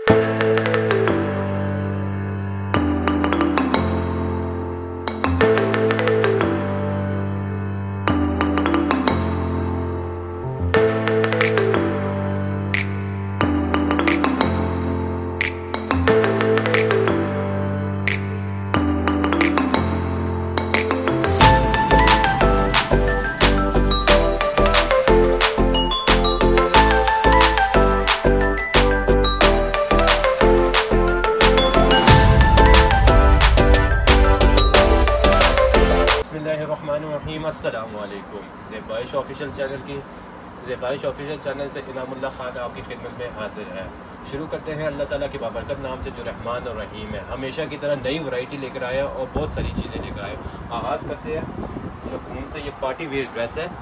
अस्सलामुअलैकुम। ज़ेबाइश official channel से इनामुल्लाह खान आपकी खिदमत में हाजिर है। शुरू करते हैं अल्लाह ताला के बाबरकत नाम से जो रहमान और रहीम है। हमेशा की तरह नई वैरायटी लेकर आया और बहुत सारी चीज़ें लेकर आए। आगाज़ करते हैं शिफॉन से। ये पार्टी वेयर ड्रेस है।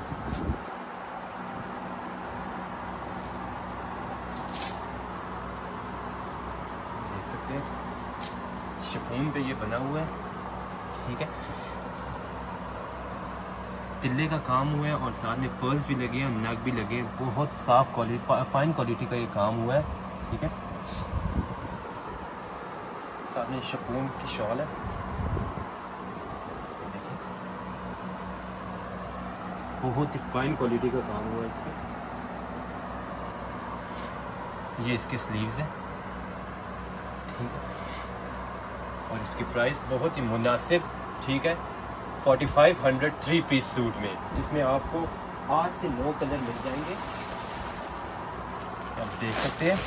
देख सकते हैं शिफॉन पे ये बना हुआ है, ठीक है। तिल्ले का काम हुआ है और साथ में पर्ल्स भी लगे हैं, नग भी लगे हैं। बहुत साफ क्वालिटी, फाइन क्वालिटी का ये काम हुआ है, ठीक है। साथ में शिफॉन की शॉल है, देखिए बहुत ही फाइन क्वालिटी का काम हुआ है इसके। ये इसके स्लीव्स है, ठीक है। और इसकी प्राइस बहुत ही मुनासिब, ठीक है। 4500 3 पीस सूट में। इसमें आपको 8 से 9 कलर मिल जाएंगे, आप देख सकते हैं।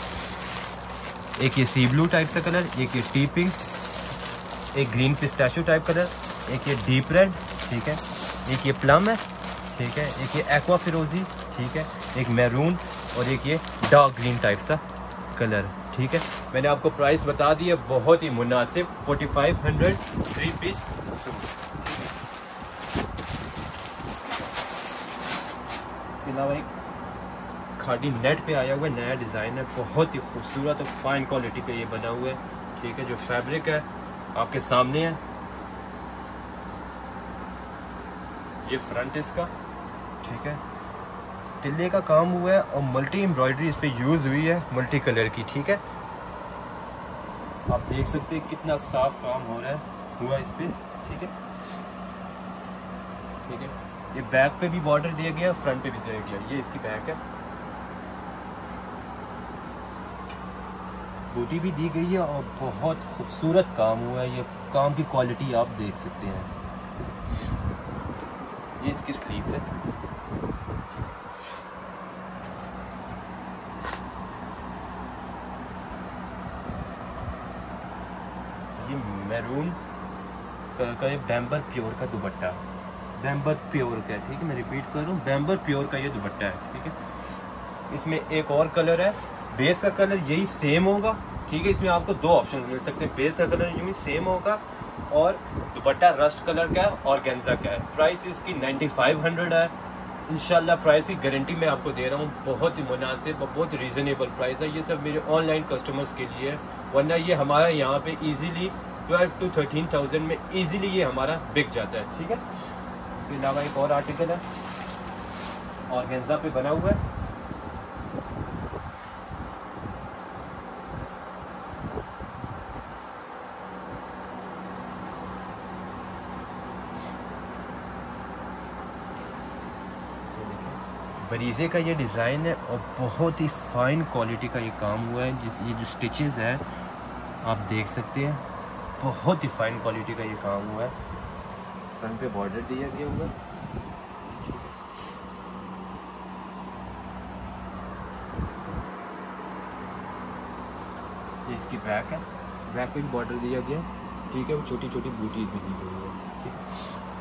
एक ये सी ब्लू टाइप का कलर, एक ये टी पिंक, एक ग्रीन पिस्ताशियो टाइप कलर, एक ये डीप रेड, ठीक है। एक ये प्लम है, ठीक है। एक ये एक्वा फिरोजी, ठीक है। एक मैरून और एक ये डार्क ग्रीन टाइप का कलर, ठीक है। मैंने आपको प्राइस बता दी है, बहुत ही मुनासिब। 4500 3 पीस सूट। इसके अलावा एक खादी नेट पे आया हुआ नया डिज़ाइन है, बहुत ही खूबसूरत और फाइन क्वालिटी पे ये बना हुआ है, ठीक है। जो फैब्रिक है आपके सामने है, ये फ्रंट इसका, ठीक है। तिल्ले का काम हुआ है और मल्टी एम्ब्रॉयडरी इस पे यूज़ हुई है, मल्टी कलर की, ठीक है। आप देख सकते हैं कितना साफ काम हो रहा है हुआ इस पे, ठीक है, ठीक है। ये बैक पे भी बॉर्डर दिया गया, फ्रंट पे भी दिया गया। ये इसकी बैक है, बूटी भी दी गई है और बहुत खूबसूरत काम हुआ है। ये काम की क्वालिटी आप देख सकते हैं। ये इसकी स्लीव्स है, ये मैरून कलर का ये बैम्बर प्योर का दुपट्टा, बैम्बर प्योर का है, ठीक है। मैं रिपीट कर रहा हूँ, बैम्बर प्योर का ये दुपट्टा है, ठीक है। इसमें एक और कलर है, बेस का कलर यही सेम होगा, ठीक है। इसमें आपको 2 ऑप्शन मिल सकते हैं, बेस का कलर यूँ ही सेम होगा और दुपट्टा रस्ट कलर का है और गेंजा का है। प्राइस इसकी 9500 है। इंशाल्लाह प्राइस की गारंटी मैं आपको दे रहा हूँ, बहुत ही मुनासिब और बहुत रीज़नेबल प्राइस है। ये सब मेरे ऑनलाइन कस्टमर्स के लिए है, वरना ये हमारा यहाँ पे इजीली 12 to 13,000 में इजीली ये हमारा बिक जाता है, ठीक है। इसके अलावा एक और आर्टिकल है और गेंजा पे बना हुआ है, बरीजे का ये डिज़ाइन है और बहुत ही फाइन क्वालिटी का ये काम हुआ है। ये जो स्टिचेस है आप देख सकते हैं, बहुत ही फाइन क्वालिटी का ये काम हुआ है। फ्रंट पे बॉर्डर दिया गया हुआ है, ये इसकी बैक है, बैक पे भी बॉर्डर दिया गया, ठीक है। वो छोटी छोटी बूटीज भी दी गई है, ठीक है।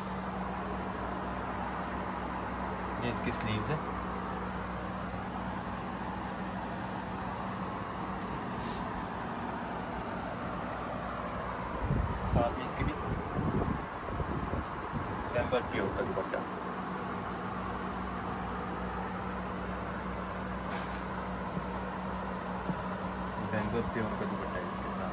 ये इसकी स्लीव्स है, साथ में इसके भी बैम्बर प्योर का दुपट्टा, बैम्बर प्योर का दुपट्टा इसके साथ।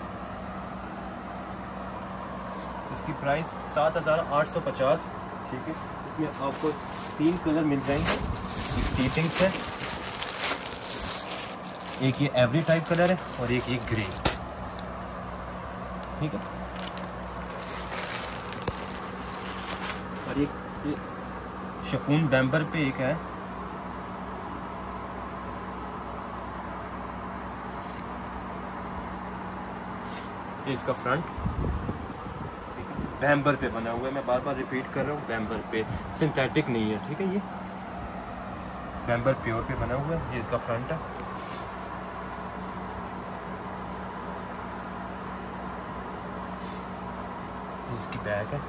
इसकी प्राइस 7850, ठीक है। इसमें आपको 3 कलर मिल जाएंगे। एक टी पिंक है, एक ये एवरी टाइप कलर है और एक ये ग्रे, ठीक है। और ये शिफॉन बैम्बर पे एक है, ये इसका फ्रंट बैम्बर पे बना हुआ है। मैं बार बार रिपीट कर रहा हूँ, बैम्बर पे, सिंथेटिक नहीं है, ठीक है। ये बैम्बर प्योर पे बना हुआ है। ये इसका फ्रंट है, ये इसकी बैक है,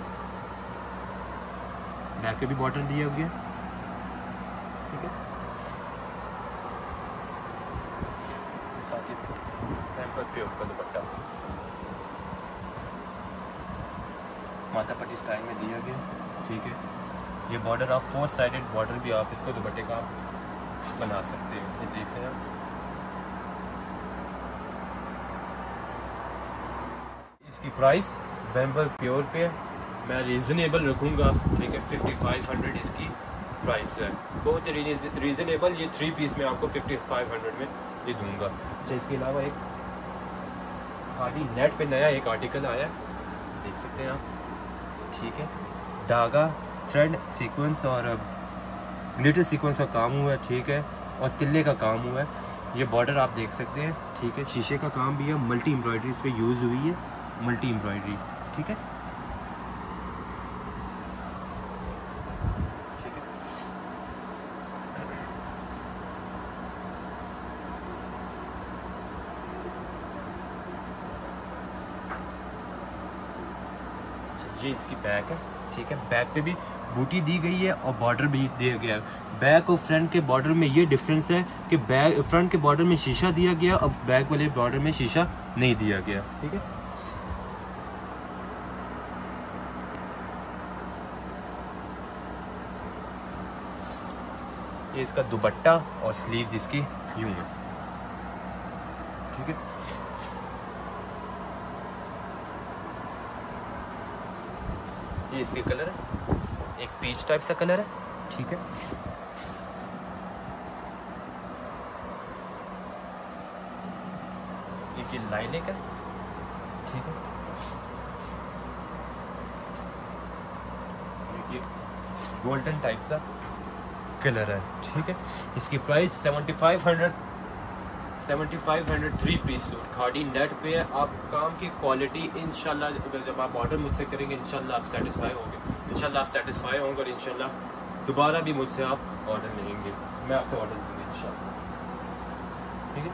बैक पे भी बॉर्डर दिया गया, ठीक है। साथ ही बैम्बर प्योर का दुपट्टा माथा पट्टी स्टाइल में दिया गया, ठीक है। ये बॉर्डर आप 4 साइडेड बॉर्डर भी आप इसको दुपट्टे का बना सकते हो। ये देख रहे हैं आप, इसकी प्राइस बैम्बर प्योर पे मैं रीज़नेबल रखूँगा, ठीक है। 5500 इसकी प्राइस है, बहुत रीज़नेबल। ये 3 पीस में आपको 5500 में ये दूंगा। अच्छा, इसके अलावा एक खादी नेट पे नया एक आर्टिकल आया है, देख सकते हैं आप, ठीक है। धागा, थ्रेड, सीक्वेंस और ग्लिटर सीक्वेंस का काम हुआ है, ठीक है। और तिल्ले का काम हुआ है। ये बॉर्डर आप देख सकते हैं, ठीक है। शीशे का काम भी है, मल्टी एम्ब्रॉयडरी इस पर यूज़ हुई है, मल्टी एम्ब्रॉयडरी, ठीक है। ये इसकी बैक है, ठीक है। बैक पे भी बूटी दी गई है और बॉर्डर भी दिया गया है। बैक और फ्रंट के बॉर्डर में ये डिफरेंस है कि बैक फ्रंट के बॉर्डर में शीशा दिया गया और बैक वाले बॉर्डर में शीशा नहीं दिया गया, ठीक है। ये इसका दुपट्टा और स्लीव्स इसकी यूं है, ठीक है। ये इसके कलर है, एक पीच टाइप सा कलर है, ठीक है। ये लाइलेक है, ठीक है। ये गोल्डन टाइप सा कलर है, ठीक है। इसकी price 7500 3 piece suit khadi net पे है। आप काम की क्वालिटी इंशाल्लाह जब आप ऑर्डर मुझसे करेंगे इंशाल्लाह आप सेटिस्फाई होंगे, इंशाल्लाह आप सेटिस्फाई होंगे और इंशाल्लाह दोबारा भी मुझसे आप ऑर्डर लेंगे, मैं आपसे ऑर्डर दूँगी इंशाल्लाह, ठीक है।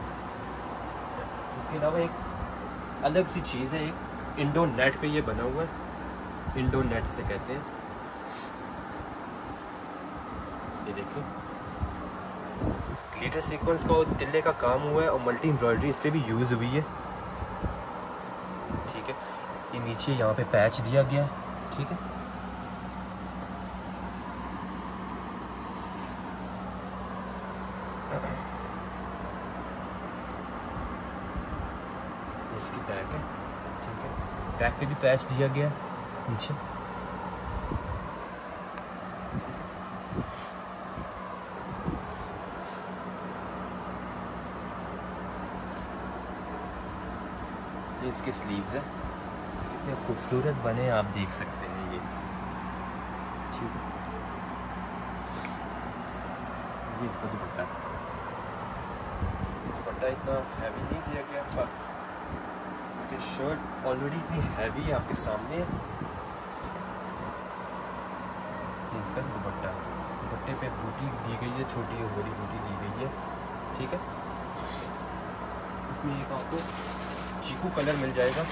इसके अलावा एक अलग सी चीज़ है, एक इंडो नेट पे ये बना हुआ है, इंडो नेट से कहते हैं। ये देखिए ग्लिटर सीक्वेंस का और तिल्ले का काम हुआ है और मल्टी एम्ब्रॉयडरी इस पर भी यूज़ हुई है, ठीक है। ये नीचे यहाँ पे पैच दिया गया है, ठीक है। इसकी बैक है, ठीक है। बैक पे भी पैच दिया गया है नीचे, ये इसके स्लीव्स है, कितने खूबसूरत बने आप देख सकते हैं ये, ठीक है। ये इसका दुपट्टा, दुपट्टा इतना हैवी नहीं दिया गया, क्योंकि शर्ट ऑलरेडी इतनी हैवी है आपके सामने। ये इसका दुपट्टा, दुपट्टे पे बूटी दी गई है, छोटी और बड़ी बूटी दी गई है, ठीक है। इसमें एक आपको चीकू कलर मिल जाएगा,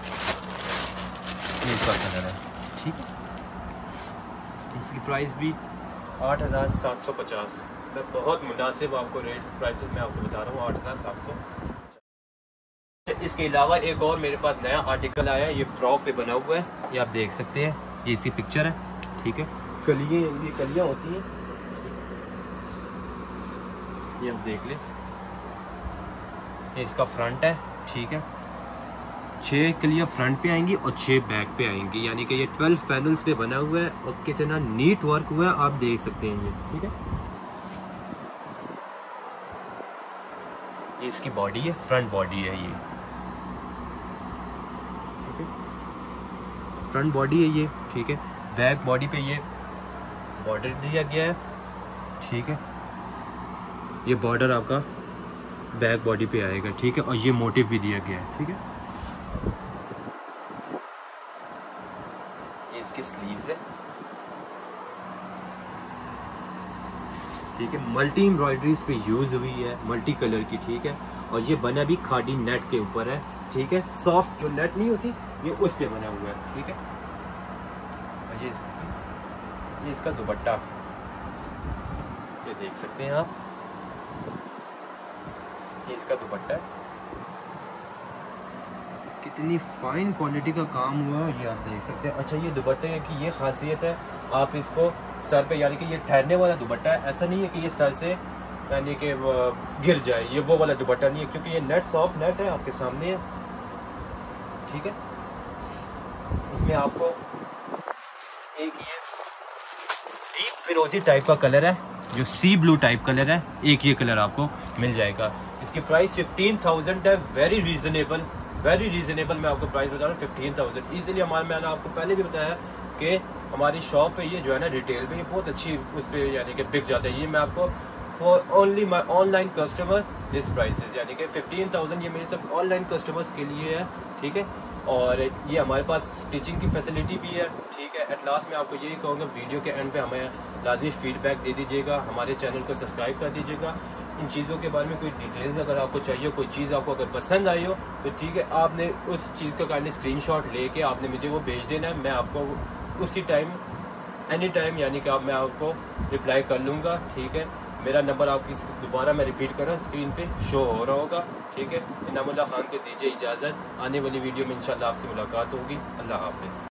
ये इसका कलर है, ठीक है। इसकी प्राइस भी 8750, मैं बहुत मुनासिब आपको रेट प्राइसेस मैं आपको बता रहा हूँ, 8700। इसके अलावा एक और मेरे पास नया आर्टिकल आया है, ये फ्रॉक पे बना हुआ है, ये आप देख सकते हैं, ये इसकी पिक्चर है, ठीक है। ये कलियाँ होती हैं, ये आप देख लें। ये इसका फ्रंट है, ठीक है। 6 कलियाँ फ्रंट पे आएंगी और 6 बैक पे आएंगी, यानी कि ये 12 पैनल्स पे बना हुआ है और कितना नीट वर्क हुआ है आप देख सकते हैं ये, ठीक है। ये इसकी बॉडी है, फ्रंट बॉडी है ये, ठीक है, फ्रंट बॉडी है ये, ठीक है। बैक बॉडी पे ये बॉर्डर दिया गया है, ठीक है, ये बॉर्डर आपका बैक बॉडी पे आएगा, ठीक है, और ये मोटिव भी दिया गया है, ठीक है। ये इसकी स्लीव्स है, ठीक है, मल्टी एम्ब्रॉयडरीज पे यूज हुई है, मल्टी कलर की, ठीक है। और ये बना भी खादी नेट के ऊपर है, ठीक है, सॉफ्ट जो नेट नहीं होती ये उस पे बना हुआ है, ठीक है। और ये इसका दुपट्टा, ये देख सकते हैं आप, ये इसका दुपट्टा है, कितनी फाइन क्वालिटी का काम हुआ है ये आप देख सकते हैं। अच्छा, ये दुपट्टे की ये खासियत है, आप इसको सर पे, यानी कि ये ठहरने वाला दुपट्टा है, ऐसा नहीं है कि ये सर से यानी कि गिर जाए, ये वो वाला दुपट्टा नहीं है, क्योंकि ये नेट सॉफ्ट नेट है, आपके सामने है, ठीक है। इसमें आपको एक ये डीप फिरोजी टाइप का कलर है, जो सी ब्लू टाइप कलर है, एक ये कलर आपको मिल जाएगा। इसकी प्राइस 15,000 है, वेरी रीजनेबल मैं आपको प्राइस बता रहा हूँ, 15,000 ईजिली। मैंने आपको पहले भी बताया कि हमारी शॉप पे ये जो है ना रिटेल पे ये बहुत अच्छी उस पर यानी कि बिक जाता है। ये मैं आपको for only my online customer this prices, यानी कि 15,000 ये मेरे सब ऑनलाइन कस्टमर्स के लिए है, ठीक है। और ये हमारे पास स्टिचिंग की फैसिलिटी भी है, ठीक है। एट लास्ट मैं आपको यही कहूँगा, वीडियो के एंड पे हमें लाजमी फीडबैक दे दीजिएगा, हमारे चैनल को सब्सक्राइब कर दीजिएगा। इन चीज़ों के बारे में कोई डिटेल्स अगर आपको चाहिए, कोई चीज़ आपको अगर पसंद आई हो तो ठीक है, आपने उस चीज़ का काइंडली स्क्रीनशॉट लेके आपने मुझे वो भेज देना है, मैं आपको उसी टाइम एनी टाइम यानी कि मैं आपको रिप्लाई कर लूँगा, ठीक है। मेरा नंबर आपकी दोबारा मैं रिपीट कर रहा हूँ, स्क्रीन पे शो हो रहा होगा, ठीक है। इनामुल्लाह खान को दीजिए इजाज़त, आने वाली वीडियो में इंशाल्लाह आपसे मुलाकात होगी। अल्लाह हाफिज़।